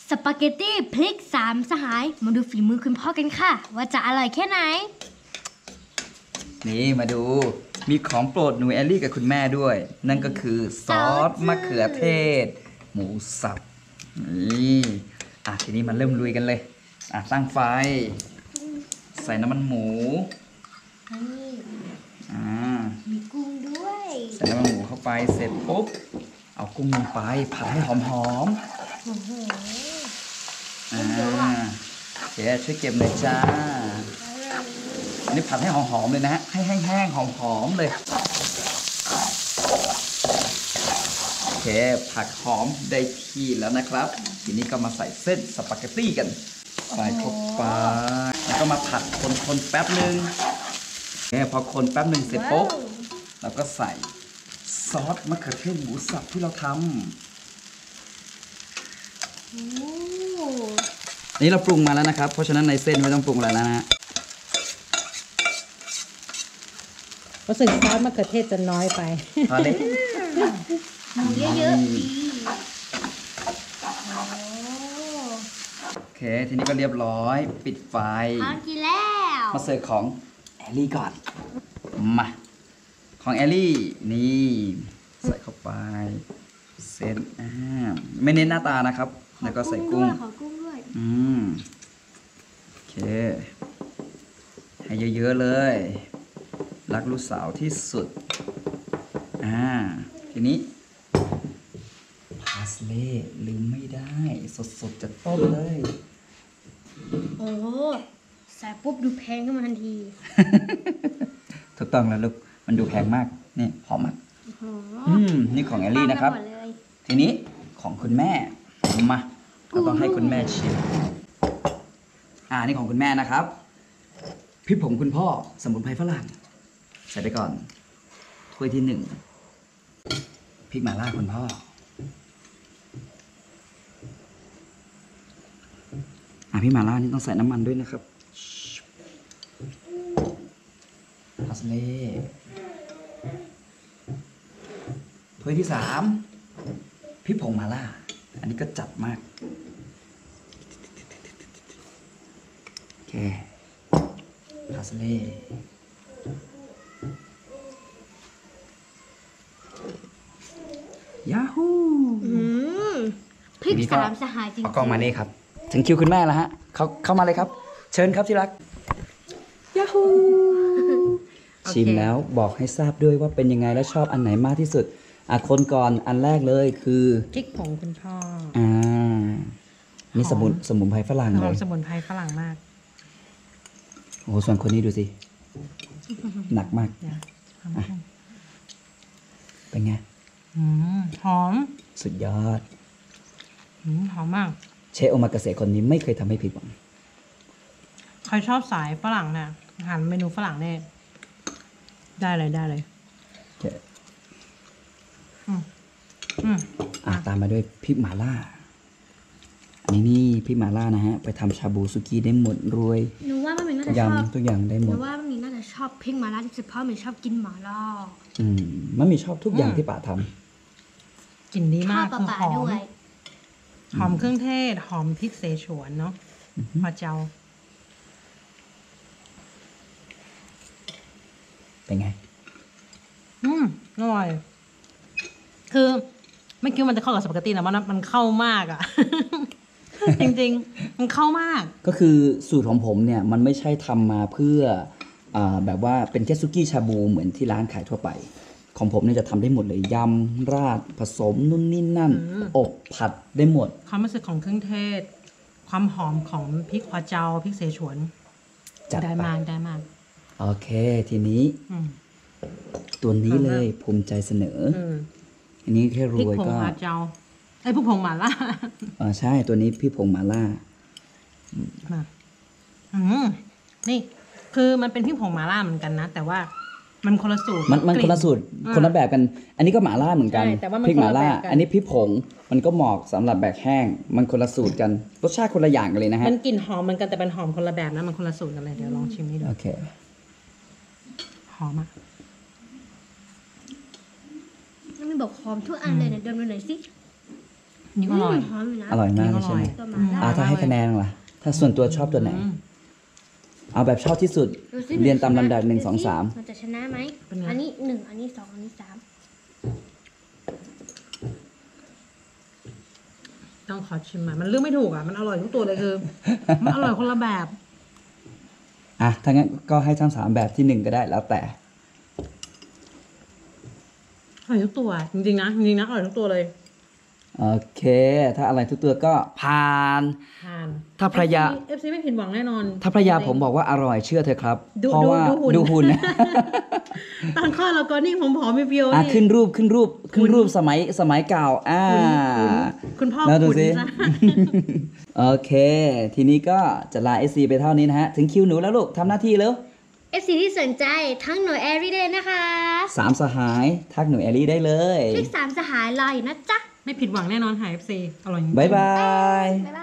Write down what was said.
สปาเกตตี้พริกสามสหายมาดูฝีมือคุณพ่อกันค่ะว่าจะอร่อยแค่ไหนนี่มาดูมีของโปรดหนูแอลลี่กับคุณแม่ด้วยนั่นก็คือซอสมะเขือเทศหมูสับนี่ทีนี้มาเริ่มลุยกันเลยตั้งไฟใส่น้ำมันหมูมีกุ้งด้วยใส่น้ำมันหมูเข้าไปเสร็จปุ๊บเอากุ้งลงไปผัดให้หอมๆโอเคช่วยเก็บหน่อยจ้าอันนี้ผัดให้หอมๆเลยนะฮะให้แห้งๆหอมๆเลยโอเคผักหอมได้ที่แล้วนะครับทีนี้ก็มาใส่เส้นสปาเกตตี้กันใส่เข้าไปแล้วก็มาผัดคนๆแป๊บนึงพอคนแป๊บนึงเสร็จปุ๊บเราก็ใส่ซอสมะเขือเทศหมูสับที่เราทำนี่เราปรุงมาแล้วนะครับเพราะฉะนั้นในเส้นไม่ต้องปรุงอะไรแล้วนะฮะรู้สึกซอสมะเขือเทศจะน้อยไปพอเลยเยอะๆดีโอเคทีนี้ก็เรียบร้อยปิดไฟพร้อมกินแล้วมาเสิร์ฟของแอลลี่ก่อนมาของแอลลี่นี่ใส่เข้าไปเส้นไม่เน้นหน้าตานะครับแล้วก็ใส่กุ้งขอกุ้งด้วยโอเคให้เยอะๆเลยรักลูกสาวที่สุดทีนี้พาสเล่ลืมไม่ได้สดๆจากต้นเลยโอ้ใส่ปุ๊บดูแพงขึ้นมาทันทีถูกต้องแล้วลูกมันดูแพงมากนี่หอมมากนี่ของแอลลี่นะครับทีนี้ของคุณแม่มาเราต้องให้คุณแม่ชิมนี่ของคุณแม่นะครับพริกผงคุณพ่อสมุนไพรฝรั่งใส่ไปก่อนถ้วยที่1พริกหม่าล่าคุณพ่อพริกหม่าล่านี่ต้องใส่น้ำมันด้วยนะครับพาสเล่ถ้วยที่3พริกผงหม่าล่าอันนี้ก็จัดมากโอเคพาสเล่ยาฮูพริกสามสหายจริงๆเอากล้องมานี่ครับถึงคิวคุณแม่แล้วฮะเข้ามาเลยครับเชิญครับที่รักยาฮูชิมแล้วบอกให้ทราบด้วยว่าเป็นยังไงและชอบอันไหนมากที่สุดคนก่อนอันแรกเลยคือพริกผงคุณพ่อนี่สมุนไพรฝรั่งเลยสมุนไพรฝรั่งมากโอ้ส่วนคนนี้ดูสิหนักมากเป็นไงหอมสุดยอดหอมมากเชฟโอมากาเสะคนนี้ไม่เคยทำให้ผิดหวังใครชอบสายฝรั่งเนี่ยอาหารเมนูฝรั่งเนี่ยได้เลยตามมาด้วยพริกหม่าล่าอันนี้นี่พริกหม่าล่านะฮะไปทำชาบูซุกี้ได้หมดรวยหนูว่ามันน่าจะชอบยำทุกอย่างได้หมดหนูว่ามันน่าจะชอบพริกหม่าล่าที่สุดเพราะมันชอบกินหม่าล่ามันมีชอบทุกอย่างที่ป๋าทำกลิ่นดีมากคือหอมเครื่องเทศหอมพริกเสฉวนเนาะพอเจ้าเป็นไงอร่อยคือไม่คิดว่ามันจะเข้ากับสปาเกตตี้นะมันเข้ามากอ่ะ จริงๆมันเข้ามากก็คือสูตรของผมเนี่ยมันไม่ใช่ทำมาเพื่อแบบว่าเป็นแค่ซุกี้ชาบูเหมือนที่ร้านขายทั่วไปของผมเนี่ยจะทำได้หมดเลยยำราดผสมนู่นนี่นั่นอบผัดได้หมดความรู้สึกของเครื่องเทศความหอมของพริกฮวาเจาพริกเสฉวนได้มากโอเคทีนี้ตัวนี้เลยภูมิใจเสนออันนี้แค่รวยก็พริกผงฮวาเจาพริกผงหม่าล่าใช่ตัวนี้พริกผงหม่าล่านี่คือมันเป็นพริกผงหม่าล่าเหมือนกันนะแต่ว่ามันคนละสูตรมันคนละสูตรคนละแบบกันอันนี้ก็หม่าล่าเหมือนกันพริกหม่าล่าอันนี้พริกผงมันก็เหมาะสำหรับแบบแห้งมันคนละสูตรกันรสชาติคนละอย่างกันเลยนะฮะมันกลิ่นหอมเหมือนกันแต่เป็นหอมคนละแบบนะมันคนละสูตรกันเลยเดี๋ยวลองชิมนี่ดูโอเคหอมอ่ะมันบอกหอมทุกอันเลยนะเดิมดูหน่อยสินี่อร่อยหอมอยู่นะอร่อยมากเลยใช่ไหมตัวหมาล่าถ้าให้คะแนนล่ะ ถ้าส่วนตัวชอบตัวไหน เอาแบบชอบที่สุดดูสิเรียนตามลำดับดูสิ 1 2 3 มันจะชนะไหมเป็นไงอันนี้1อันนี้2อันนี้3 ต้องขอชิมมันเลือกไม่ถูกอ่ะมันอร่อยทุกตัวเลยคือ มันอร่อยคนละแบบอ่ะ ถ้างั้นก็ให้ทั้ง3แบบที่ 1 ก็ได้แล้วแต่อร่อยทุกตัวจริงๆนะอร่อยทุกตัวเลยโอเค ถ้าอะไรทุกตัวก็ผ่านทานถ้าภรรยา FC ไม่ผิดหวังแน่นอนถ้าภรรยาผมบอกว่าอร่อยเชื่อเธอครับดูเพราะว่าดูหุ่นดูหุ่นตอนคลอดเราก็นี่ผมผอมเพียวๆอ่ะนี่ขึ้นรูปสมัยเก่าคุณพ่อแล้วดูขุนสิจ้ะโอเค ทีนี้ก็จะลา SC ไปเท่านี้นะฮะ ถึงคิวหนูแล้วลูกทำหน้าที่แล้ว FC ที่สนใจทั้งหน่วยแอรีได้นะคะ 3 สหาย ทักหนูแอลลี่ได้เลยเลข3สหายรออยู่นะจ๊ะไม่ผิดหวังแน่นอนค่ะ FC อร่อยจริงๆบ๊ายบายบ๊ายบาย